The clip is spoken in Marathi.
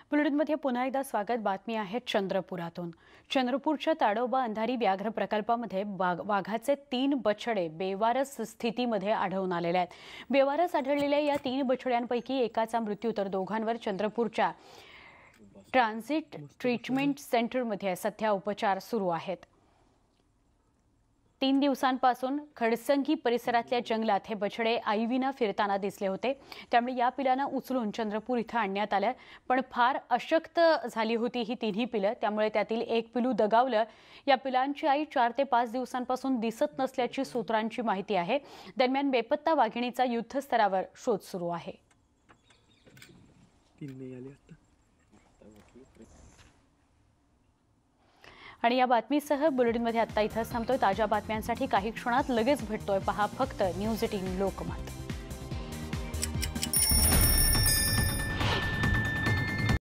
बुलेटिनमध्ये पुन्हा एकदा स्वागत। बातमी आहे चंद्रपुरातून। चंद्रपूरच्या ताडोबा अंधारी व्याघ्र प्रकल्पामध्ये वाघाचे 3 बछडे बेवारस स्थितीमध्ये आढळून आलेले आहेत। बेवारस आढळलेल्या या 3 बछड्यांपैकी एकाचा मृत्यू तर दोघांवर चंद्रपूरच्या ट्रान्झिट ट्रीटमेंट सेंटरमध्ये सध्या उपचार सुरू आहेत। 3 दिवसांपासून खडसंगी परिसरातल्या जंगलात हे बछडे आईविना फिरताना दिसले होते। त्यामुळे या पिलांना उचलून चंद्रपूर इथं आणण्यात आलं, पण फार अशक्त झाली होती ही तिन्ही पिलं। त्यामुळे त्यातील एक पिलू दगावलं। या पिलांची आई 4 ते 5 दिवसांपासून दिसत नसल्याची सूत्रांची माहिती आहे। दरम्यान बेपत्ता वाघिणीचा युद्धस्तरावर शोध सुरू आहे। आणि या बातमीसह बुलेटिनमध्ये आता इथंच थांबतोय। ताज्या बातम्यांसाठी काही क्षणात लगेच भेटतोय। पहा फक्त न्यूज 18 लोकमत।